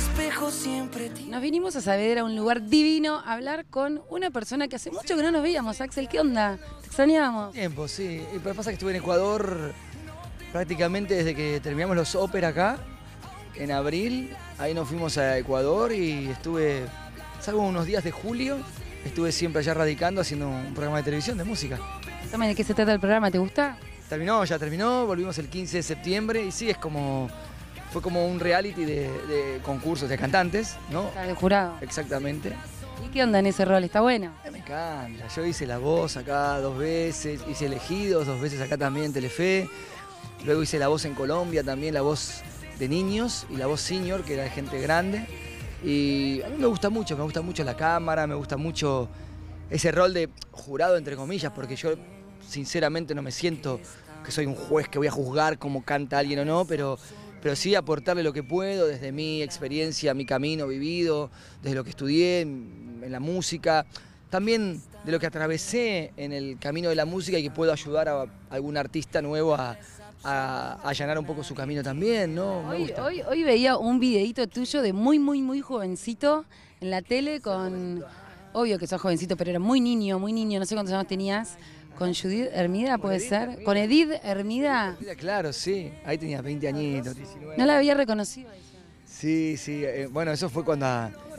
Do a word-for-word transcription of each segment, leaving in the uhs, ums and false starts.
espejo siempre te... Nos vinimos a saber a un lugar divino a hablar con una persona que hace mucho que no nos veíamos. Axel, ¿qué onda? Te extrañábamos. Tiempo, sí. Y pero pasa que estuve en Ecuador prácticamente desde que terminamos los ópera acá, en abril. Ahí nos fuimos a Ecuador y estuve, salvo unos días de julio, estuve siempre allá radicando haciendo un programa de televisión de música. Cuéntame, ¿de qué se trata el programa? ¿Te gusta? Terminó, ya terminó, volvimos el quince de septiembre y sí, es como, fue como un reality de, de concursos de cantantes, ¿no? Estás de jurado. Exactamente. ¿Y qué onda en ese rol? ¿Está bueno? Eh, Me encanta, yo hice La Voz acá dos veces, hice Elegidos dos veces acá también en Telefe, luego hice La Voz en Colombia también, La Voz de niños y La Voz senior, que era de gente grande. Y a mí me gusta mucho, me gusta mucho la cámara, me gusta mucho ese rol de jurado, entre comillas, porque yo sinceramente no me siento que soy un juez que voy a juzgar cómo canta alguien o no, pero, pero sí aportarle lo que puedo desde mi experiencia, mi camino vivido, desde lo que estudié en, en la música, también de lo que atravesé en el camino de la música y que puedo ayudar a, a algún artista nuevo a, a, a allanar un poco su camino también, ¿no? Me Hoy, gusta. hoy, hoy veía un videíto tuyo de muy, muy, muy jovencito en la tele con... Obvio que sos jovencito, pero era muy niño, muy niño, no sé cuántos años tenías. ¿Con Judith Hermida puede Edith ser? Hermida. ¿Con Edith Hermida? Claro, sí, ahí tenía veinte añitos, diecinueve. No la había reconocido. Sí, sí, eh, bueno, eso fue cuando...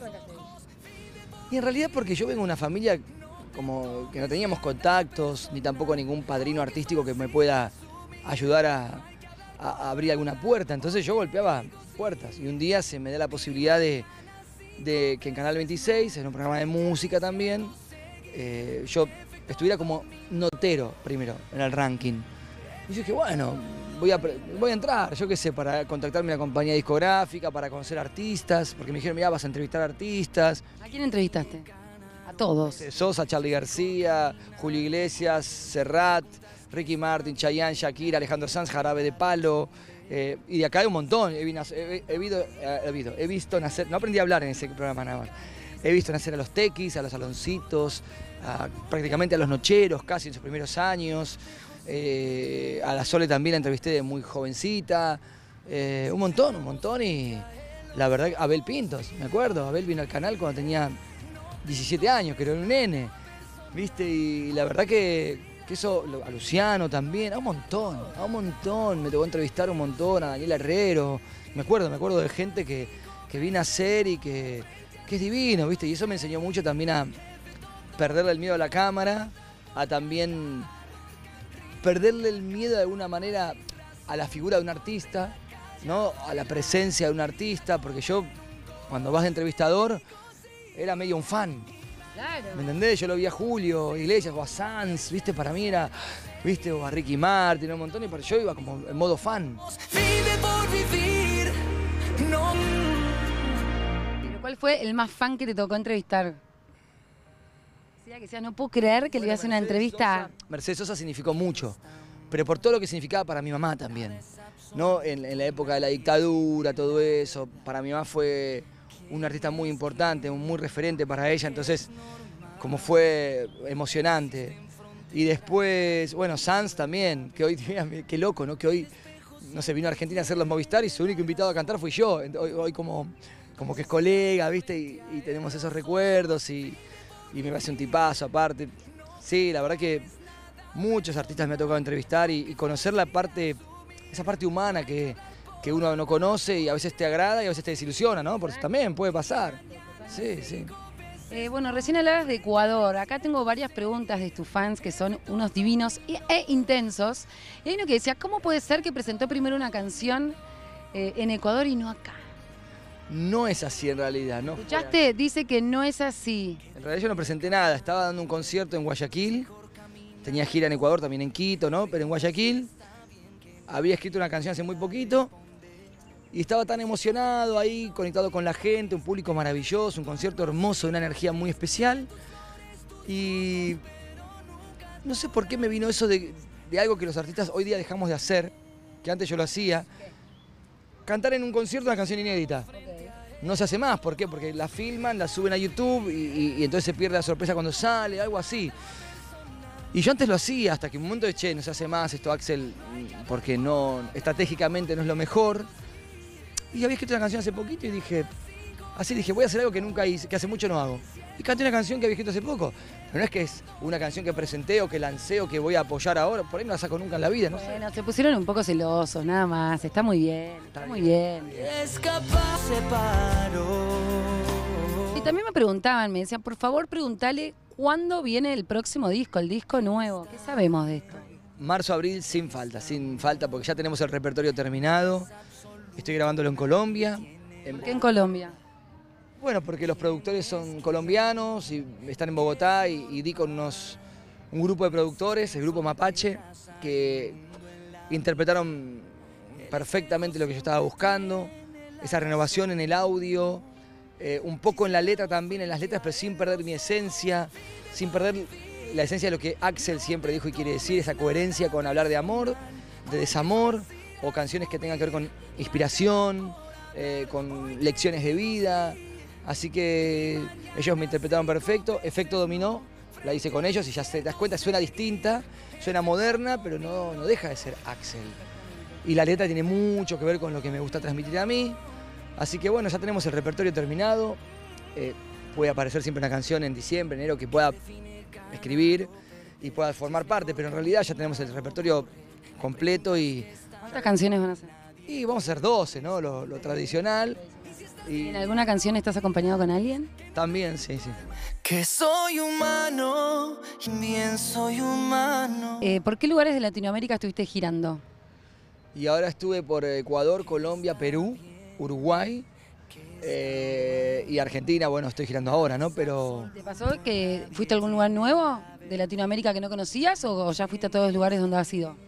Y en realidad porque yo vengo de una familia como que no teníamos contactos, ni tampoco ningún padrino artístico que me pueda ayudar a, a- a abrir alguna puerta. Entonces yo golpeaba puertas y un día se me da la posibilidad de, de que en Canal veintiséis, en un programa de música también, eh, yo estuviera como notero primero en el ranking. Y yo dije, bueno, voy a, pre- voy a entrar, yo qué sé, para contactarme a una compañía discográfica, para conocer artistas, porque me dijeron, mira, vas a entrevistar artistas. ¿A quién entrevistaste? A todos. Sosa, Charly García, Julio Iglesias, Serrat, Ricky Martin, Chayanne, Shakira, Alejandro Sanz, Jarabe de Palo. eh, y de acá hay un montón. He, vino- he- he vido- eh, he vido- he visto nacer, no aprendí a hablar en ese programa nada más. He visto nacer a los Tequis, a los Aloncitos, a- prácticamente a los Nocheros, casi en sus primeros años. Eh, a la Sole también la entrevisté de muy jovencita. Eh, un montón, un montón. Y la verdad, Abel Pintos, me acuerdo. Abel vino al canal cuando tenía diecisiete años, que era un nene. ¿Viste? Y la verdad que, que eso, lo- a Luciano también, a un montón, a un montón. Me tocó entrevistar un montón, a Daniel Herrero. Me acuerdo, me acuerdo de gente que, que vino a ser y que, que es divino, ¿viste? Y eso me enseñó mucho también a perderle el miedo a la cámara, a también perderle el miedo de alguna manera a la figura de un artista, ¿no? A la presencia de un artista, porque yo, cuando vas de entrevistador, era medio un fan. Claro. ¿Me entendés? Yo lo vi a Julio Iglesias o a Sanz, ¿viste? Para mí era, ¿viste? O a Ricky Martin, un montón, y para yo iba como en modo fan. Vive por vivir, no. Pero ¿cuál fue el más fan que te tocó entrevistar? Decía que decía, no puedo creer que le iba a hacer una entrevista. Mercedes Sosa significó mucho, pero por todo lo que significaba para mi mamá también. ¿No? En, en la época de la dictadura, todo eso, para mi mamá fue un artista muy importante, un muy referente para ella, entonces como fue emocionante. Y después, bueno, Sanz también, que hoy, qué loco, ¿no? Que hoy, no sé, vino a Argentina a hacer los Movistar y su único invitado a cantar fui yo. Hoy, hoy como, como que es colega, ¿viste? Y, y tenemos esos recuerdos y, y me parece un tipazo aparte. Sí, la verdad que muchos artistas me ha tocado entrevistar y, y conocer la parte, esa parte humana que, que uno no conoce y a veces te agrada y a veces te desilusiona, ¿no? Porque también puede pasar. Sí, sí. Eh, bueno, recién hablabas de Ecuador. Acá tengo varias preguntas de tus fans que son unos divinos y- e intensos. Y hay uno que decía, ¿cómo puede ser que presentó primero una canción eh, en Ecuador y no acá? No es así en realidad, ¿no? fue ¿Escuchaste? Dice que no es así. En realidad yo no presenté nada, estaba dando un concierto en Guayaquil, tenía gira en Ecuador, también en Quito, ¿no? Pero en Guayaquil había escrito una canción hace muy poquito y estaba tan emocionado ahí, conectado con la gente, un público maravilloso, un concierto hermoso, una energía muy especial. Y no sé por qué me vino eso de, de algo que los artistas hoy día dejamos de hacer, que antes yo lo hacía, cantar en un concierto una canción inédita. No se hace más, ¿por qué? Porque la filman, la suben a YouTube y, y- y entonces se pierde la sorpresa cuando sale, algo así. Y yo antes lo hacía, hasta que un momento de, che, no se hace más esto, Axel, porque no, estratégicamente no es lo mejor. Y había escrito una canción hace poquito y dije, Así dije, voy a hacer algo que nunca hice, que hace mucho no hago. Y canté una canción que había escrito hace poco. Pero no es que es una canción que presenté o que lancé o que voy a apoyar ahora. Por ahí no la saco nunca en la vida, no sé. Bueno, se pusieron un poco celosos, nada más. Está muy bien, está muy bien. Escapar se paró. Y también me preguntaban, me decían, por favor, pregúntale cuándo viene el próximo disco, el disco nuevo. ¿Qué sabemos de esto? Marzo, abril, sin falta, sin falta, porque ya tenemos el repertorio terminado. Estoy grabándolo en Colombia. ¿Por qué en Colombia? Bueno, porque los productores son colombianos y están en Bogotá y, y di con unos, un grupo de productores, el grupo Mapache, que interpretaron perfectamente lo que yo estaba buscando, esa renovación en el audio, eh, un poco en la letra también, en las letras, pero sin perder mi esencia, sin perder la esencia de lo que Axel siempre dijo y quiere decir, esa coherencia con hablar de amor, de desamor, o canciones que tengan que ver con inspiración, eh, con lecciones de vida. Así que ellos me interpretaron perfecto. Efecto Dominó, la hice con ellos y ya te das cuenta, suena distinta, suena moderna, pero no, no deja de ser Axel. Y la letra tiene mucho que ver con lo que me gusta transmitir a mí. Así que bueno, ya tenemos el repertorio terminado. Eh, puede aparecer siempre una canción en diciembre, enero, que pueda escribir y pueda formar parte, pero en realidad ya tenemos el repertorio completo y... ¿Cuántas canciones van a hacer? Y vamos a hacer doce, ¿no? Lo, lo tradicional. Y ¿En alguna canción estás acompañado con alguien? también, sí, sí. Que soy humano, y bien soy humano. Eh, ¿Por qué lugares de Latinoamérica estuviste girando? Y ahora estuve por Ecuador, Colombia, Perú, Uruguay eh, y Argentina. Bueno, estoy girando ahora, ¿no? Pero ¿Te pasó que fuiste a algún lugar nuevo de Latinoamérica que no conocías o ya fuiste a todos los lugares donde has ido?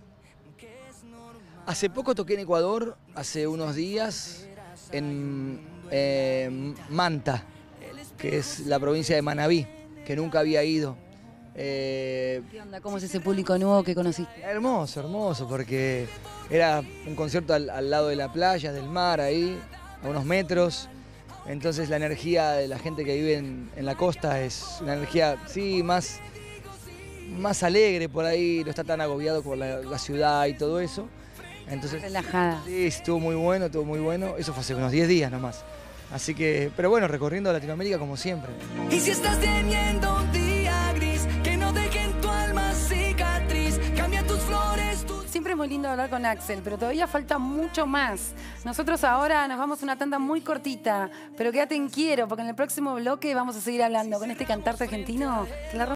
hace poco toqué en Ecuador, hace unos días, en eh, Manta, que es la provincia de Manabí, que nunca había ido. Eh, ¿Qué onda? ¿Cómo es ese público nuevo que conociste? hermoso, hermoso, porque era un concierto al, al lado de la playa, del mar, ahí, a unos metros. Entonces la energía de la gente que vive en, en la costa es una energía, sí, más, más alegre por ahí, no está tan agobiado por la, la ciudad y todo eso. Entonces, Relajada. sí, estuvo muy bueno, estuvo muy bueno. Eso fue hace unos diez días nomás. Así que, pero bueno, recorriendo Latinoamérica como siempre. Y si estás teniendo un día gris, que no deje en tu alma cicatriz, cambia tus flores, tus... Siempre es muy lindo hablar con Axel, pero todavía falta mucho más. Nosotros ahora nos vamos a una tanda muy cortita, pero quédate en Quiero, porque en el próximo bloque vamos a seguir hablando con este cantante argentino que la